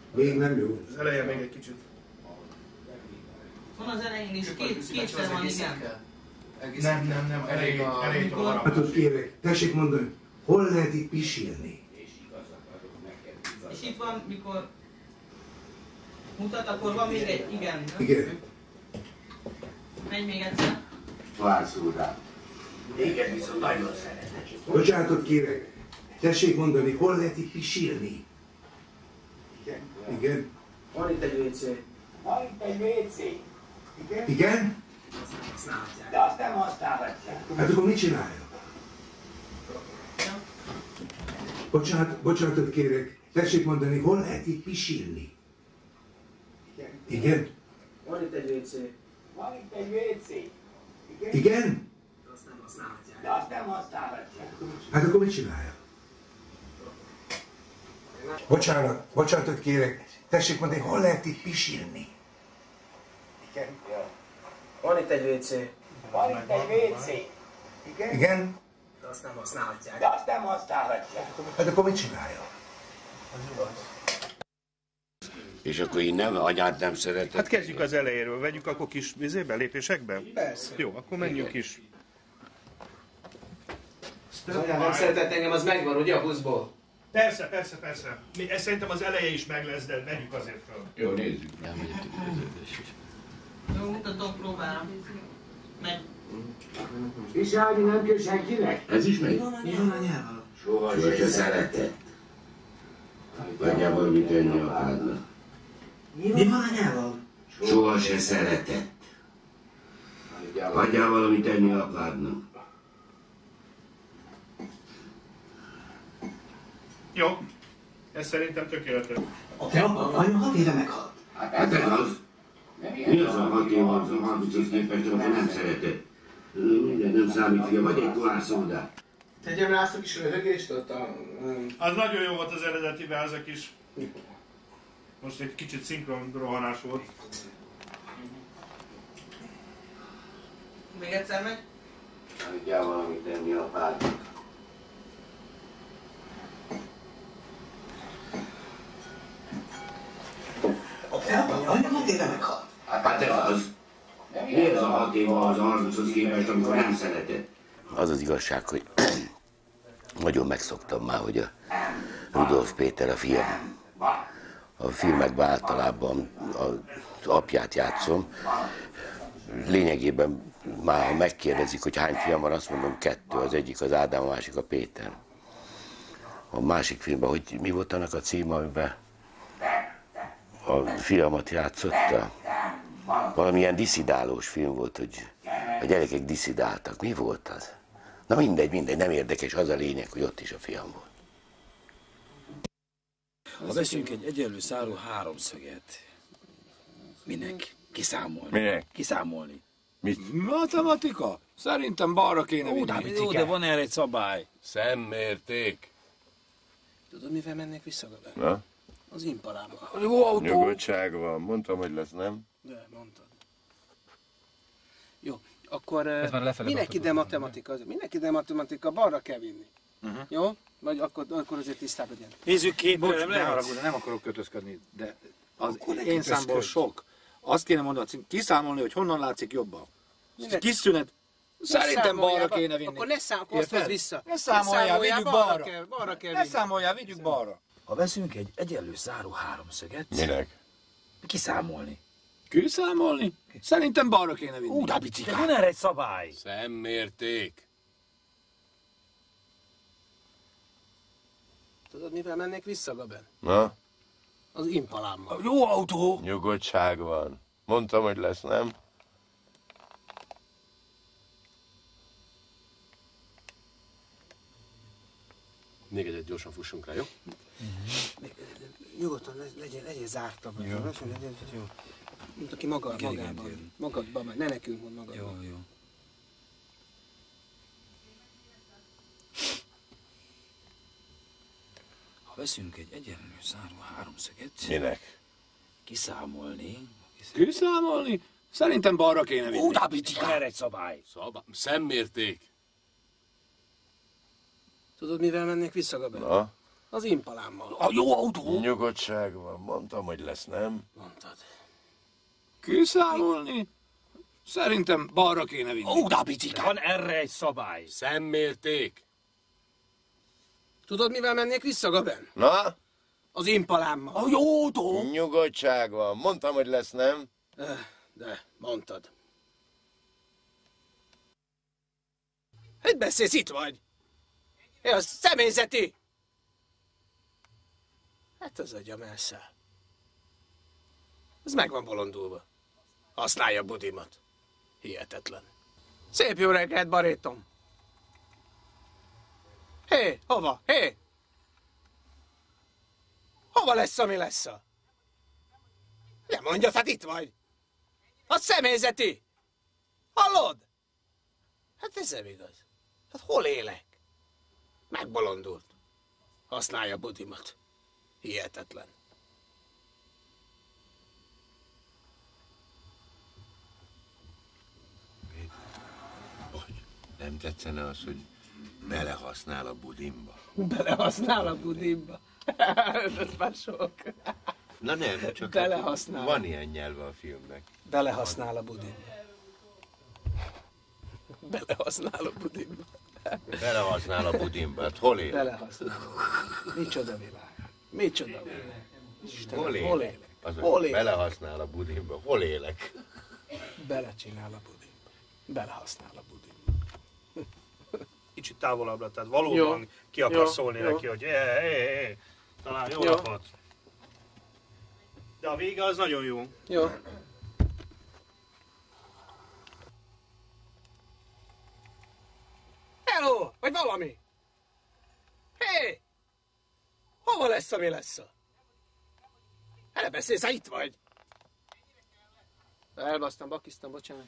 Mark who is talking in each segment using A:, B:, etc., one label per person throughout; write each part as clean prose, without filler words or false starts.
A: Még nem jó.
B: Az eleje még egy kicsit.
C: Van az elején is, kétszer van, igen.
B: Nem, elejétől a
A: Hát ott kérlek, tessék mondani, hol lehet itt pisilni?
C: És itt van, mikor mutat, akkor van még egy, igen.
A: Igen.
C: Megy még egyszer.
D: Várszul rá. Téged viszont nagyon szeretek.
A: Bocsánatot kérek, tessék mondani, hol lehet itt pisilni? Igen.
E: Van itt egy WC.
D: Van itt egy WC.
A: Igen?
D: De azt nem használhatják.
A: Hát akkor mit csinálja? Bocsánatot kérek, tessék mondani, hol lehet itt pisilni? Igen?
E: Van itt egy WC.
D: Van itt egy WC.
A: Igen?
E: De azt nem használhatják.
D: De azt nem használhatják.
A: Hát akkor mit csinálja? Bocsánatot kérek, tessék mondani, hol lehet itt pisilni?
D: Igen?
E: Van itt egy WC.
D: Van itt egy WC.
A: Igen?
E: De azt nem használhatják.
D: De azt nem használhatják.
A: Hát akkor mit csinálja?
F: És akkor én nem, anyád nem szeretett.
B: Hát kezdjük az elejéről, vegyük akkor kis lépésekben?
E: Persze.
B: Jó, akkor menjünk is.
E: Az anyám nem szeretett engem, az megvan, ugye a buszból?
B: Persze. Ez szerintem az eleje is meg lesz, de menjük azért fel.
F: Jó, nézzük.
C: Jó, mutatom, próbálom. Megy.
D: Viselni nem kell senkinek?
F: Ez is megy?
E: Mi van a nyelv?
F: Soha se szeretett. Anyával mit tenni apádnak?
E: Mi van a nyelv?
F: Soha se szeretett. Hagyjál valamit tenni apádnak.
B: Jó, ez szerintem tökéletes.
E: Anya 6 éve meghalt.
F: Hát ez az. Mi az a 6 év az a 30-hoz képest, amikor nem szeretett? Minden nem számít, fia, vagy egy pohár szódát.
E: Tegyem rá azt a kis röhögést ott a...
B: Az nagyon jó volt az eredetiben, ezek is. Most egy kicsit szinkron rohanás volt.
C: Még egyszer megy.
F: Hagyjál valamit tenni apádnak.
E: Anya 6 éve meghalt.
F: Hát ez az. Mi ez a 6 év az 30-hoz képest, amikor nem szeretett? Az az igazság, hogy nagyon megszoktam már, hogy a Rudolf Péter a fiam. A filmekben általában az apját játszom. Lényegében már ha megkérdezik, hogy hány fiam van, azt mondom 2, az egyik az Ádám, a másik a Péter. A másik filmben, hogy mi volt annak a címe, amiben a fiamat játszotta? Valamilyen diszidálós film volt, hogy a gyerekek diszidáltak. Mi volt az? Na mindegy, nem érdekes, az a lényeg, hogy ott is a fiam volt.
G: Ha veszünk egy egyenlő szárú háromszöget, minek? Kiszámolni.
H: Minek?
G: Kiszámolni.
H: Mit?
G: Matematika? Szerintem balra kéne vinni. Jó, de van erre egy szabály.
H: Szemmérték.
E: Tudod, mivel mennék vissza vele?
H: Na?
E: Az impalámmal.
G: Jó autó.
H: Nyugodtság van. Mondtam, hogy lesz, nem?
E: De, mondtad. Jó, akkor minek ide matematika? Minek ide matematika? Balra kell vinni. Jó? Vagy akkor azért tisztább legyen.
G: Nézzük két,
I: Bocs, ne haragudj, nem akarok kötözködni, de az én számból sok. Azt kéne mondani, kiszámolni, hogy honnan látszik jobban. Kis szünet. Szerintem balra kéne vinni.
E: Akkor ne számolja vissza.
I: Ne számoljál, vigyük balra.
E: Balra kell
I: Ne
E: vinni.
I: számoljál, vigyük balra.
G: Ha veszünk egy egyenlő szárú háromszöget,
H: Minek?
G: kiszámolni.
I: Kiszámolni? Szerintem balra kéne vinni.
G: De van erre egy szabály.
H: Szemmérték.
E: Tudod, mivel mennék vissza, Gaben?
H: Na?
E: Az impalámmal.
G: Jó autó.
H: Nyugodtság van. Mondtam, hogy lesz, nem?
J: Még egyet gyorsan fussunk rá, jó?
E: Nyugodtan legyen zártabb. Jó. Mondd ki magában. Magadban, ne nekünk mond magadban.
G: Jó. Ha veszünk egy egyenlő szárú háromszöget,
H: Minek?
G: kiszámolni.
I: Kiszámolni? Szerintem balra kéne vinni.
G: Van erre egy szabály.
J: Szemmérték.
E: Tudod, mivel mennék vissza, Gaben?
H: Na?
E: Az Impalámmal.
G: A jó autó.
H: Nyugodtság van. Mondtam, hogy lesz, nem?
E: Mondtad.
G: Kiszámolni? Szerintem balra kéne vinni.
E: Ó, de a bicikám!
J: Van erre egy szabály.
H: Szemmérték.
E: Tudod, mivel mennék vissza, Gaben?
H: Na?
E: Az Impalámmal.
G: A jó autó.
H: Nyugodtság van. Mondtam, hogy lesz, nem?
E: De, mondtad. Hogy beszélsz, itt vagy? A személyzeti! Hát az agya messze. Ez meg van bolondulva. Használja a budimat. Hihetetlen. Szép jó reggelt, barátom! Hé, hova? Hé! Hova lesz, ami lesz? Nem mondja, hát itt vagy. A személyzeti! Hallod? Hát ez nem igaz. Hát hol élek? Megbolondult. Használja a budimat. Hihetetlen.
H: Nem tetszene az, hogy belehasznál a budimba?
E: Belehasznál a budimba? Ez már sok.
H: Na nem, csak
E: belehasznál.
H: Van ilyen nyelve a filmnek.
E: Belehasznál a budimba. Belehasznál a budimba.
H: Belehasznál a budimba. Hát hol él?
E: Belehasznál. Micsoda világ. Micsoda világ. Istenem, hol élek?
H: Hol élek? Belehasznál a budimba. Hol élek?
E: Belecsinál a budimba. Belehasznál a budimba.
B: Kicsit távolabbra, tehát valóban jó, ki akar szólni neki, hogy talán jó napot. De a vége az nagyon jó.
E: Jó. Hello! Vagy valami! Hé! Hova lesz, ami lesz? Elbeszélsz, ha itt vagy! Elbasztam, bakiztam, bocsánat.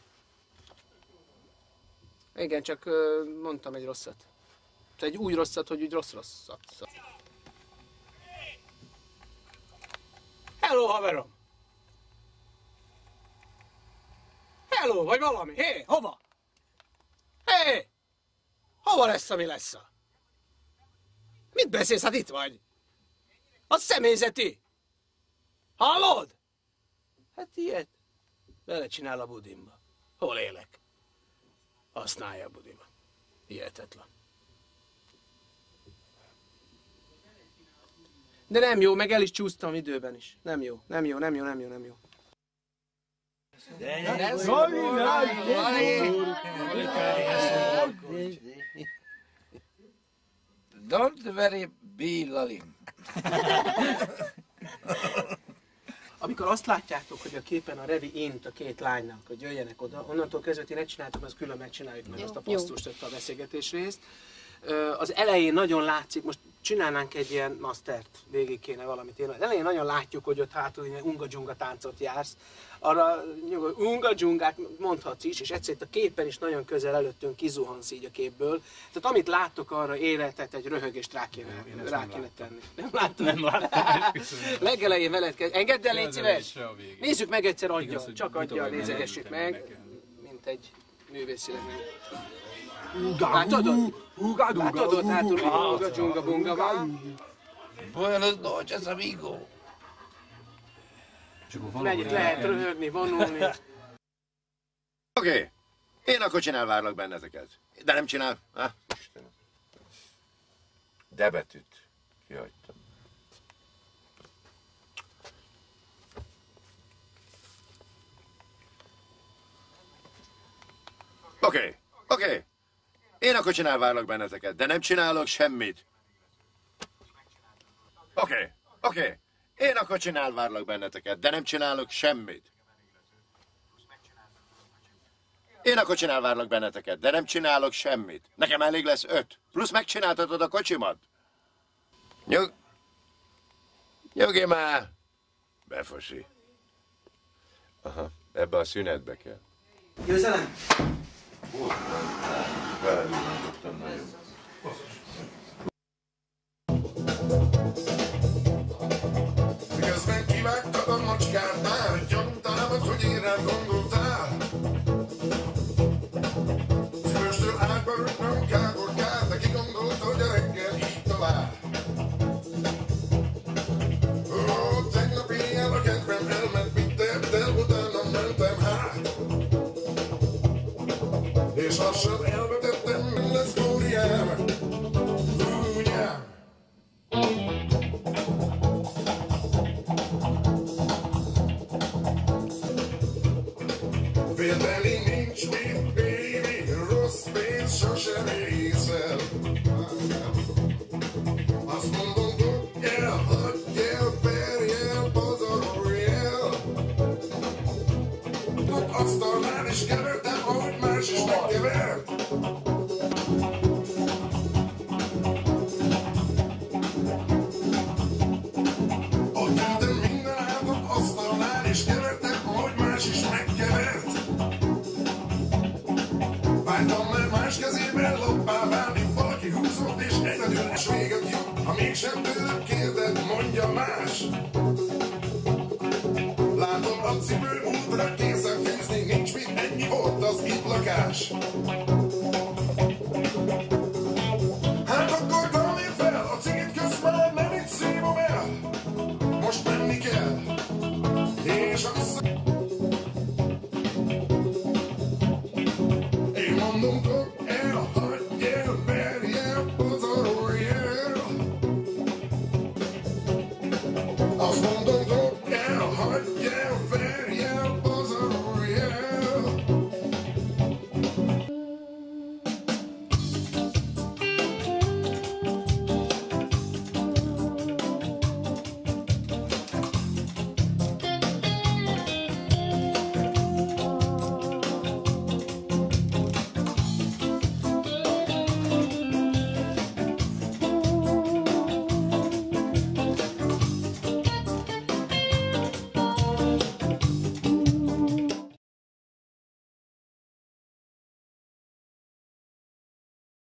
E: Igen, csak mondtam egy rosszat. Egy úgy rosszat, hogy úgy rosszat. Hello, haverom! Hello, vagy valami? Hé, hova? Hé! Hova lesz, ami lesz? Mit beszélsz, hát itt vagy? A személyzeti! Hallod? Hát ilyet. Belecsinál a budimba. Hol élek? Használja a budimat. Hihetetlen. De nem jó, meg el is csúsztam időben is. Nem jó.
G: Don't worry, be lolly.
E: Amikor azt látjátok, hogy a képen a Revi int a két lánynak, hogy jöjjenek oda, onnantól kezdve ti ne csináltok, azt külön megcsináljuk meg azt a passztust, a beszélgetés részt. Az elején nagyon látszik, most csinálnánk egy ilyen mastert, végig kéne valamit írni. Az elején nagyon látjuk, hogy ott hátul ilyen unga-dzsunga táncot jársz. Arra unga-dzsungát mondhatsz is, és egyszer itt a képen is nagyon közel előttünk kizuhansz így a képből. Tehát amit láttok, arra életet egy röhögést rá kéne tenni. Nem láttam? Nem láttam. Legelején veled kezd. Engedd el, légy szíves! Nézzük meg egyszer aggyal, csak aggyal nézegessük meg, mint egy művészileg. Látod ott hátul, hogy unga-dzsunga-bunga van?
G: Buenas noches, amigo.
E: Mennyit lehet röhögni, vonulni.
H: Oké. Én akkor csinálvárlak benneteket. De nem csinál. Istenem. De betűt kihagytam. Oké. Én akkor csinálvárlak benneteket, de nem csinálok semmit. Oké. Én akkor csinálvárlak benneteket, de nem csinálok semmit. Én akkor csinálvárlak benneteket, de nem csinálok semmit. Nekem elég lesz 5. Plusz megcsináltatod a kocsimat. Nyugi már! Befosi. Aha, ebbe a szünetbe kell.
E: Győzelem!
H: Belülítottam nagyon.
K: Miközben kivágtad a macskát, már gyanútámat, hogy én rád gondoltál. Szívestől ágyba rögtön káborkát, de ki gondolta, hogy a reggel így talál. lassan elvetettem minden sztóriám. Úgyám. Félteni nincs mit, baby, rossz pénz sosem észel. Azt mondom, dobj el, hagyj el, verj el, pazarolj el. Ott asztalnál is kevertem, ahogy más is megkevert. Ott ültem minden áldott asztalnál is kevertem, ahogy más is megkevert. Vágytam már más kezében loppá válni, valaki húzott és egyedül és véget jut. Ha mégsem tőlem kérded, mondja más. Látom a cipő útra készen fűzni, nincs mit, ennyi volt az itt lakás. Hát akkor találj fel, a cigit közben nem itt szívom el. Most menni kell, és a vissza... Én mondom, dobj el, hagyj el, verj el, pazarolj el. Azt mondom,